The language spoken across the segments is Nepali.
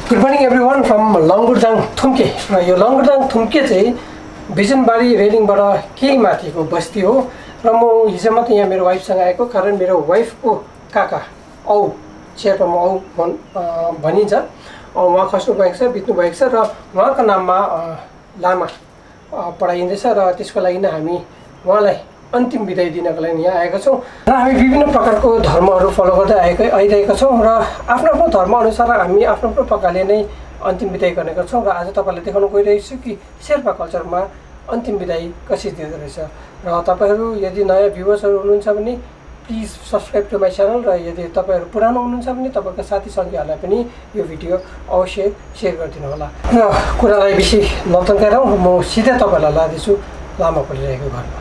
Good morning everyone from Langurdang Thumke. र यो लङ्गुरदाङ थुम्के चाहिँ बिजनबारी रेलिङबाट केही माथिको बस्ती हो। र म हिजो मात्रै यहाँ मेरो वाइफसँग आएको, कारण मेरो वाइफको काका औ शेर्पामा औ भनिन्छ, उहाँ खस्नु भएको छ, बित्नु भएको छ, र उहाँको नाममा लामा पढाइँदैछ। र त्यसको लागि नै हामी उहाँलाई अन्तिम बिदाई दिनको लागि यहाँ आएका छौँ। र हामी विभिन्न प्रकारको धर्महरू फलो गर्दै आइरहेका छौँ र आफ्नो आफ्नो धर्मअनुसार हामी आफ्नो आफ्नो प्रकारले नै अन्तिम बिदाई गर्ने गर्छौँ। र आज तपाईँलाई देखाउन गइरहेको छु कि शेर्पा कल्चरमा अन्तिम बिदाई कसरी दिँदो रहेछ। र तपाईँहरू यदि नयाँ भ्युवर्सहरू हुनुहुन्छ भने please subscribe to my channel, र यदि तपाईँहरू पुरानो हुनुहुन्छ भने तपाईँको साथी सङ्गीहरूलाई पनि यो भिडियो अवश्य सेयर गरिदिनु होला। र कुरालाई बेसी नतन्काइरहँ, म सिधै तपाईँहरूलाई लाँदैछु लामा पढिरहेको घरमा।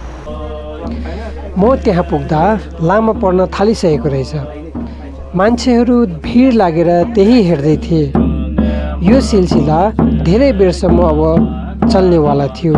म त्यहाँ पुग्दा लामा पढ्न थालिसकेको रहेछ। मान्छेहरू भिड लागेर त्यही हेर्दै थिए। यो सिलसिला धेरै बेरसम्म अब चल्नेवाला थियो।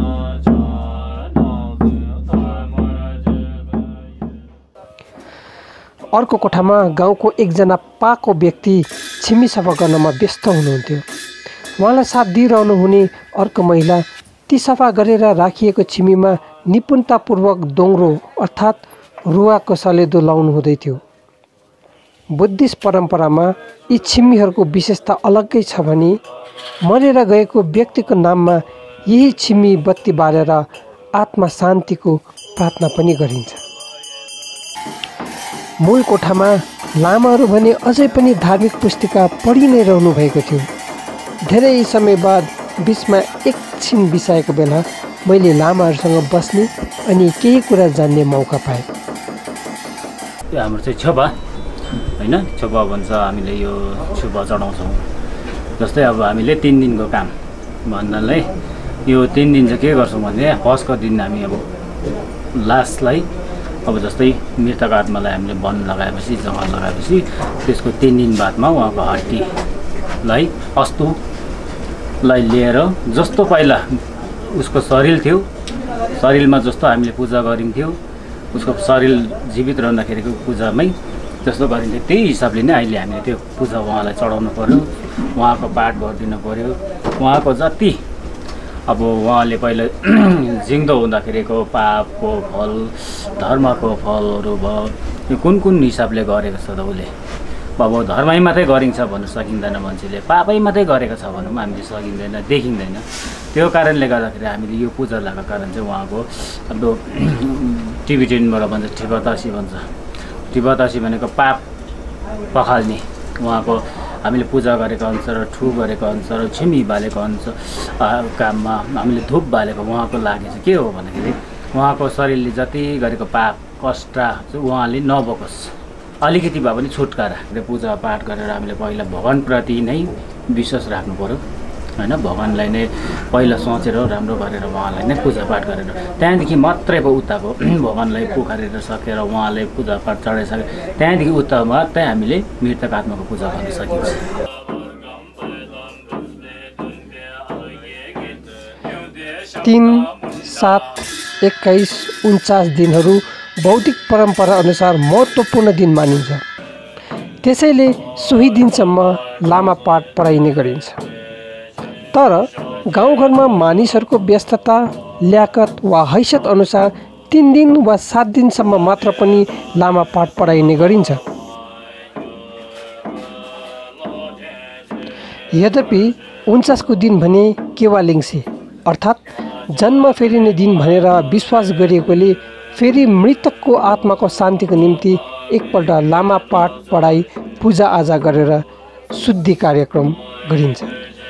अर्को कोठामा गाउँको एकजना पाको व्यक्ति छिमी सफा गर्नमा व्यस्त हुनुहुन्थ्यो। उहाँलाई साथ दिइरहनु हुने अर्को महिला ती सफा गरेर राखिएको छिमीमा निपुणतापूर्वक दोङ्रो अर्थात् रुवाको सलेदो लाउनु हुँदै थियो। बुद्धिस्ट परम्परामा यी छिमीहरूको विशेषता अलग्गै छ भने मरेर गएको व्यक्तिको नाममा यही छिमी बत्ती बालेर आत्मा शान्तिको प्रार्थना पनि गरिन्छ। मूल कोठामा लामाहरू भने अझै पनि धार्मिक पुस्तिका पढि नै रहनु भएको थियो। धेरै समय बाद बिचमा एकछिन बिसाएको बेला मैले लामाहरूसँग बस्ने अनि केही कुरा जान्ने मौका पाएँ। यो हाम्रो चाहिँ छेपा होइन, छेपा भन्छ हामीले। यो छेपा चढाउँछौँ। जस्तै अब हामीले 3 दिनको काम भन्नाले यो 3 दिन चाहिँ के गर्छौँ भने फर्स्टको दिन हामी अब लासलाई अब जस्तै मृतक आत्मालाई हामीले वन लगाएपछि जङ्गल लगाएपछि त्यसको 3 दिन बादमा उहाँको हड्डीलाई अस्तुलाई लिएर जस्तो पहिला उसको शरीर थियो, शरीरमा जस्तो हामीले पूजा गरिन्थ्यो, उसको शरीर जीवित रहँदाखेरिको पूजामै जस्तो गरिन्थ्यो त्यही हिसाबले नै अहिले हामीले त्यो पूजा उहाँलाई चढाउनु पऱ्यो, उहाँको पाठ गरिदिनु पऱ्यो। उहाँको जति अब उहाँले पहिला जिउँदो हुँदाखेरिको पापको फल, धर्मको फलहरू भयो, यो कुन कुन हिसाबले गरेको छ त उसले। अब धर्मै मात्रै गरिन्छ भन्नु सकिँदैन, मान्छेले पापै मात्रै गरेको छ भन्नु पनि हामीले सकिँदैन, देखिँदैन। त्यो कारणले गर्दाखेरि हामीले यो पूजा लगाएको कारण चाहिँ उहाँको अब टिबेटियनबाट भन्छ ठिबतासी भन्छ। ठिबतासी भनेको पाप पखाल्ने, उहाँको हामीले पूजा गरेको अनुसार, ठु गरेको अनुसार, छिमी बालेको अनुसार काममा हामीले धुप बालेको उहाँको लागि चाहिँ के हो भन्दाखेरि उहाँको शरीरले जति गरेको पाप कष्ट उहाँले नबोकोस्, अलिकति भए पनि छुटकारा। पूजा पाठ गरेर हामीले पहिला भगवान्प्रति नै विश्वास राख्नु पऱ्यो होइन। भगवान्लाई नै पहिला सोचेर राम्रो गरेर उहाँलाई नै पूजापाठ गरेर त्यहाँदेखि मात्रै उताको भगवान्लाई पुकारेर सकेर उहाँलाई पूजापाठ चढाइसके त्यहाँदेखि उता मात्रै हामीले मृतक आत्माको पूजा गर्न सकिन्छ। 3, 7, 21, 49 दिनहरू बौद्धिक परम्परा अनुसार महत्त्वपूर्ण दिन मानिन्छ। त्यसैले सोही दिनसम्म लामा पाठ पढाइने गरिन्छ। तर गाउँघरमा मानिसहरूको व्यस्तता, ल्याकत वा हैसियत अनुसार 3 दिन वा 7 दिनसम्म मात्र पनि लामा पाठ पढाइने गरिन्छ। यद्यपि 49 को दिन भने केवालिङ्से अर्थात् जन्म फेरिने दिन भनेर विश्वास गरिएकोले फेरि मृतकको आत्माको शान्तिको निम्ति एकपल्ट लामा पाठ पढाइ पूजाआजा गरेर शुद्धि कार्यक्रम गरिन्छ।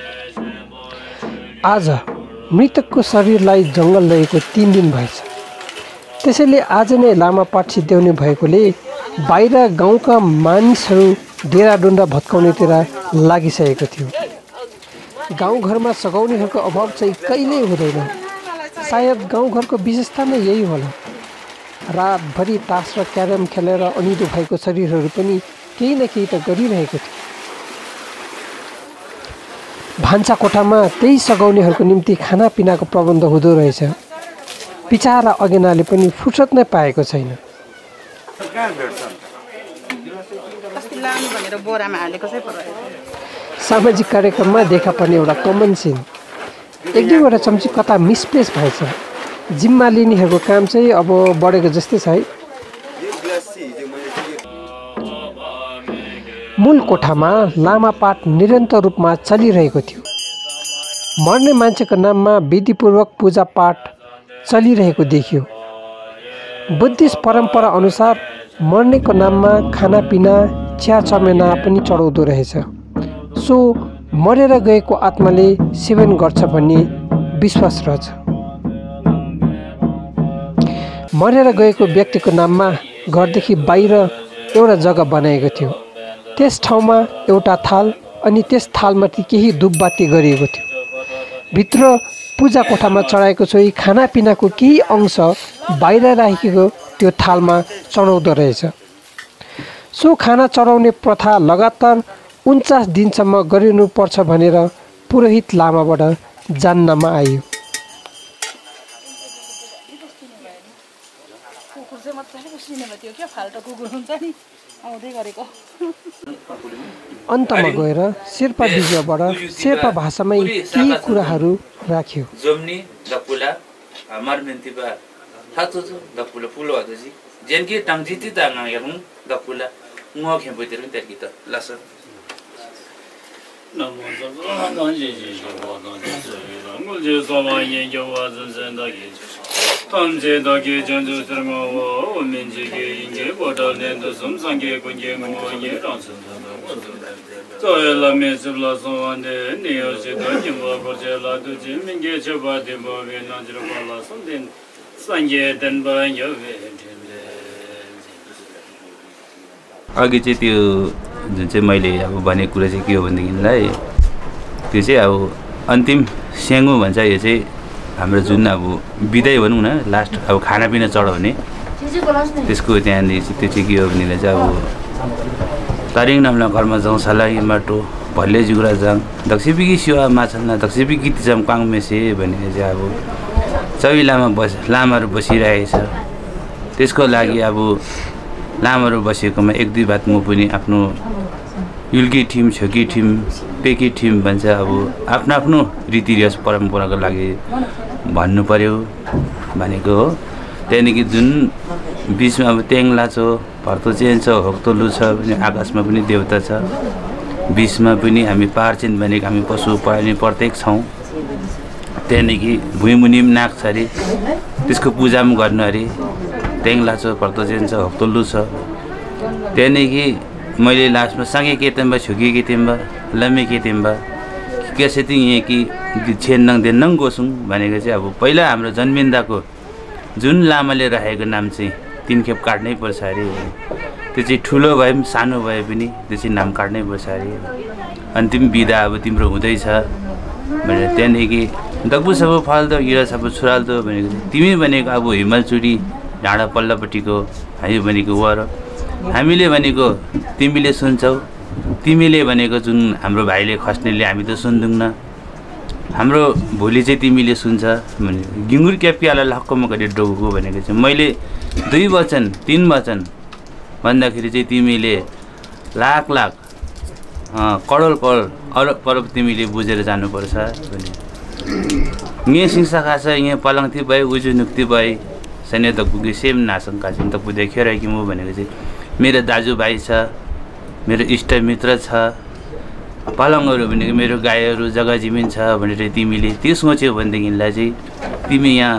आज मृतकको शरीरलाई जङ्गल लगेको 3 दिन भएछ। त्यसैले आज नै लामा पाठ सिद्ध्याउने भएकोले बाहिर गाउँका मानिसहरू डेराडुन्डा भत्काउनेतिर लागिसकेको थियो। गाउँघरमा सघाउनेहरूको अभाव चाहिँ कहिल्यै हुँदैन। सायद गाउँघरको विशेषता नै यही होला। रातभरि तास र क्यारम खेलेर अनिदो भएको शरीरहरू पनि केही न केही त गरिरहेको थियो। भान्सा कोठामा त्यही सघाउनेहरूको निम्ति खानापिनाको प्रबन्ध हुँदो रहेछ। पिचारा अगेनाले पनि फुर्सद नै पाएको छैन। सामाजिक कार्यक्रममा देखा पर्ने एउटा कमन सिन। एक दुईवटा चम्ची कता मिसप्लेस भएछ। जिम्मा लिनेहरूको काम चाहिँ अब बढेको जस्तै छ है। मूल कोठामा लामा पाठ निरन्तर रूपमा चलिरहेको थियो। मर्ने मान्छेको नाममा विधिपूर्वक पूजा पाठ चलिरहेको देखियो। बुद्धिस्ट परम्परा अनुसार मर्नेको नाममा खानापिना चिया चमेना पनि चढाउँदो रहेछ। सो मरेर गएको आत्माले सेवन गर्छ भन्ने विश्वास रहेछ। मरेर गएको व्यक्तिको नाममा घरदेखि बाहिर एउटा जग्गा बनाएको थियो। त्यस ठाउँमा एउटा थाल अनि त्यस थालमाथि केही धुपबाती गरिएको थियो। भित्र पूजा कोठामा चढाएको चाहिँ खानापिनाको केही अंश बाहिर राखेको त्यो थालमा चढाउँदो रहेछ। सो खाना चढाउने प्रथा लगातार 49 दिनसम्म गरिनुपर्छ भनेर पुरोहित लामाबाट जान्नमा आयो। अन्तमा गएर शेर्पा विजयबाट शेर्पा भाषामै केही कुराहरू राख्यो। जम्नी दपुला मारमेन्तिबा हातो दपुला पुलो आदजी जेनकी टाङजिति ताङा यरु दपुला ngो खेबैतिर पनि त्यर्की त लास नमो जगन्नाथजी जगन्नाथजी रंगुल सवाये जवाजनदागे तन्जे दागे जन्जु शर्माओ मिन्जिगे इंगे बोडले द समसंगे कुंगे मोये रासनदा 저엘라 메스블라 소원데 니오시 도님과 고제라 두지 민게 저바데 보게 나지로 발라 손된 산게 된바 여베 अघि चाहिँ त्यो जुन चाहिँ मैले अब भनेको कुरा चाहिँ के हो भनेदेखिलाई त्यो चाहिँ अब अन्तिम स्याङ्गो भन्छ। यो चाहिँ हाम्रो जुन अब बिदाई भनौँ न लास्ट अब खानापिना चढाउने त्यसको त्यहाँनिर चाहिँ त्यो चाहिँ के हो भनेदेखिलाई चाहिँ अब तारिङ नामला घरमा जाउँ सलाई माटो भल्ले जुग्रा जाङ दक्षिपिकी सिवा माछाना दक्षिपिकी तिजम काङ मेसे भनेर चाहिँ अब चौबी लामाहरू बसिरहेको छ। त्यसको लागि अब लामाहरू बसेकोमा एक दुई बात म पनि आफ्नो युल्की ठिम छोकी ठिम पेकी ठिम भन्छ अब आफ्नो आफ्नो रीतिरिवाज परम्पराको लागि भन्नु पर्यो भनेको हो। त्यहाँदेखि जुन बिचमा अब तेङ्ला छ भर्तो चेन छ होक्तोलु छ भने आकाशमा पनि देवता छ। बिचमा पनि हामी पारचेन भनेको हामी पशु प्राणी प्रत्येक छौँ। त्यहाँदेखि भुइँमुनि पनि नाक छ अरे त्यसको पूजा पनि गर्नु अरे। तेङ्ला छ भर्तो चेन छ होक्तोलु छ। त्यहाँदेखि मैले लास्टमा सँगै केतेम्बा छुकी केतेम्बा लम्मे केतेम्बा केसेति यहाँ कि छेन्नङ देन्नङ गोसुङ भनेको चाहिँ अब पहिला हाम्रो जन्मिन्दाको जुन लामाले राखेको नाम चाहिँ 3 खेप काट्नै पर्छ अरे। त्यो चाहिँ ठुलो भए पनि सानो भए पनि त्यो चाहिँ नाम काट्नै पर्छ अरे। अन्तिम बिदा अब तिम्रो हुँदैछ भनेर त्यहाँदेखि दक्बु सब फाल्दो गिरा सब छुराल्दो भनेको तिमी भनेको अब हिमालचुरी डाँडा पल्लापट्टिको हामी भनेको वर हामीले भनेको तिमीले सुन्छौ। तिमीले भनेको जुन हाम्रो भाइले खस्नेले हामी त सुन्दैनौँ। हाम्रो भोलि चाहिँ तिमीले सुन्छ भने गिङ्गुर क्यापियालाई लक्कम गरेर डोगो भनेको चाहिँ मैले 2 वचन 3 वचन भन्दाखेरि चाहिँ तिमीले लाख लाख करोड करोड अरब परब तिमीले बुझेर जानुपर्छ भने यहाँ सिंसाखा छ यहाँ पलङती भए उजु नुक्ति भए सैन्य त पुगे सेम नासङ्का चाहिँ त पुगेखेर कि म भनेको चाहिँ मेरो दाजुभाइ छ मेरो इष्टमित्र छ पलङहरू भनेको मेरो गाईहरू जग्गा जमिन छ भनेर तिमीले त्यो सोच्यौ भनेदेखिलाई चाहिँ तिमी यहाँ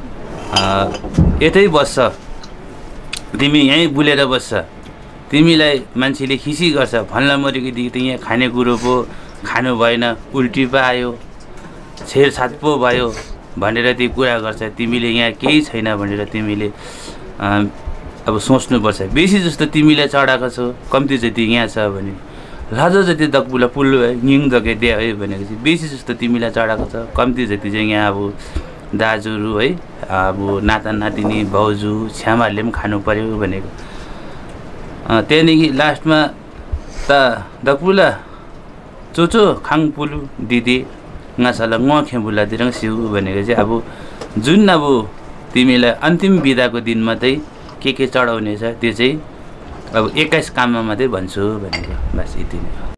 यतै बस्छ तिमी यहीँ बुलेर बस्छ। तिमीलाई मान्छेले खिसी गर्छ भन्ला मरेको देखि त यहाँ खानेकुरो पो खानु भएन उल्टी पो आयो छेडछाड पो भयो भनेर त्यो कुरा गर्छ। तिमीले यहाँ केही छैन भनेर तिमीले अब सोच्नुपर्छ। बेसी जस्तो तिमीलाई चढाएको छौ कम्ती जति यहाँ छ भने लाजो जति दक्बुला पुल्लु निङ दके दिए है भनेको चाहिँ बेसी जस्तो तिमीलाई चढाएको छ कम्ती जति चाहिँ यहाँ अब दाजुहरू है अब नाता नातिनी भाउजू छ्यामाहरूले पनि खानु पर्यो भनेको। त्यहाँदेखि लास्टमा त दक्बुला चोचो खाङ पुलु दिदी गाँसाला म खेबुला दिरङ सिउ भनेको चाहिँ अब जुन अब तिमीलाई अन्तिम बिदाको दिनमा चाहिँ के चढाउने छ त्यो चाहिँ अब 21 काममा मात्रै भन्छु भनेको बस यति नै हो।